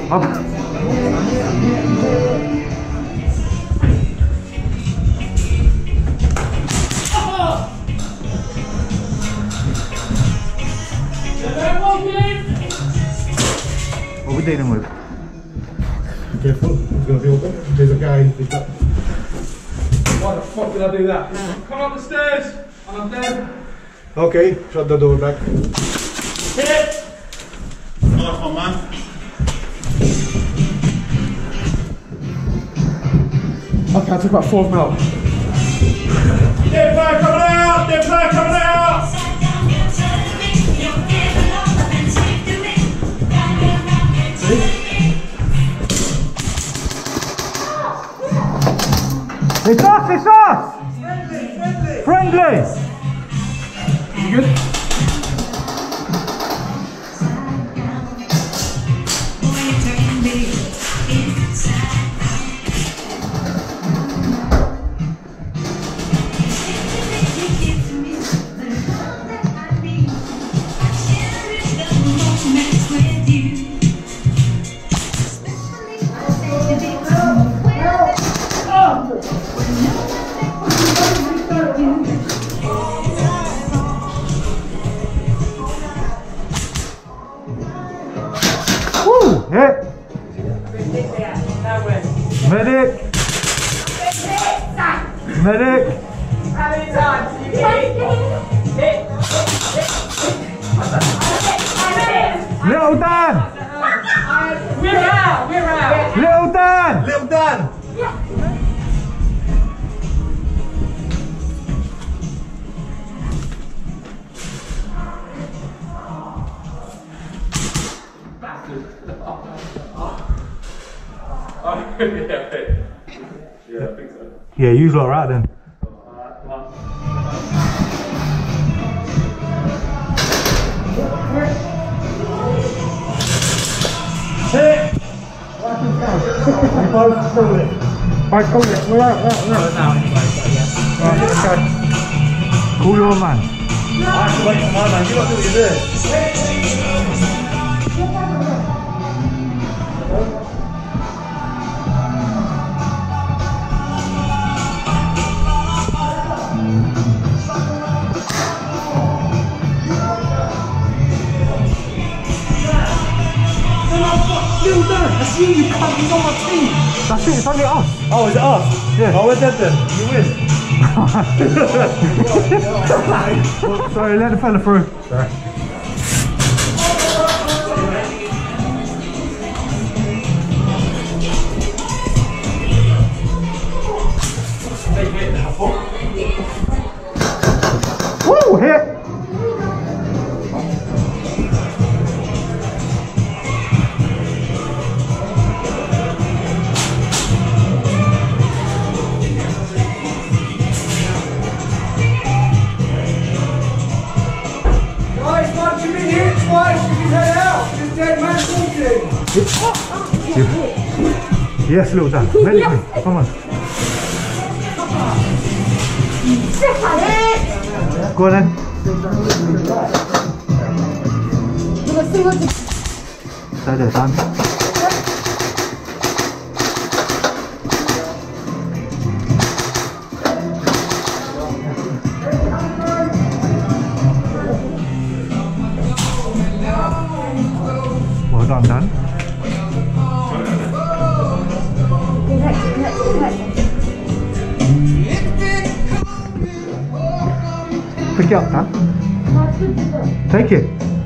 Up. What are we dealing with? Be careful, it's going to be open. There's a guy in the top. Why the fuck did I do that? Come up the stairs and I'm dead. Okay, shut the door back. Hit! Nice one, man. Okay, I took about 4 mil. Dead player coming out! Dead player coming out! It's us! It's us! Friendly! You good? Hit! Medic! Medic! How many times do you hit? Little Dan! We're out! We're out! Little Dan! Little Dan! Yeah, I think so. Yeah, you lot are out then. Hit! You both call it. I call it. We're out. Right, okay. Call your man. I have to wait for my man. You got to do what you're doing. Little Dan, I see you can't be on my team. That's it, it's only us. Oh, is it us? Yeah. Oh, we're dead then. You win. Sorry, let the fella through. Sorry. Woo, hit! Yes, little Dan. Medic me. Come on. Go on then. Stay there, Dan. Well done, Dan. Pick it up, Dan. Take it.